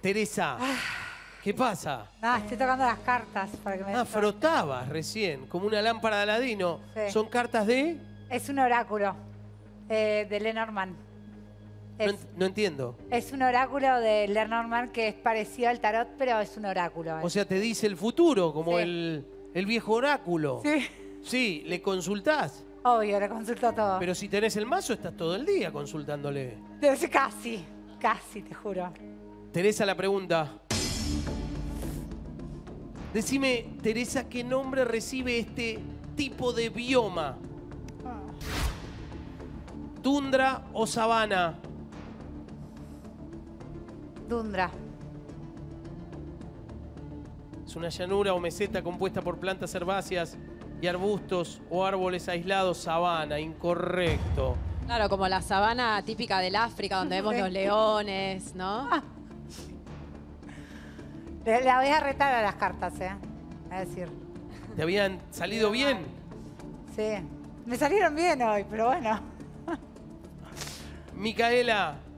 Teresa, ¿qué pasa? Ah, estoy tocando las cartas para que me... Ah, frotabas recién, como una lámpara de Aladino. Sí. ¿Son cartas de...? Es un oráculo de Lenormand. No entiendo. Es un oráculo de Lenormand que es parecido al tarot, pero es un oráculo. O sea, te dice el futuro, como Sí. el viejo oráculo. Sí. Sí, ¿le consultás? Obvio, le consulto todo. Pero si tenés el mazo, estás todo el día consultándole. Casi, te juro. Teresa, la pregunta. Decime, Teresa, ¿qué nombre recibe este tipo de bioma? ¿Tundra o sabana? Tundra. Es una llanura o meseta compuesta por plantas herbáceas y arbustos o árboles aislados. Sabana, incorrecto. Claro, como la sabana típica del África, donde vemos los leones, ¿no? La voy a retar a las cartas, a decir. ¿Te habían salido bien? Sí. Me salieron bien hoy, pero bueno. Micaela,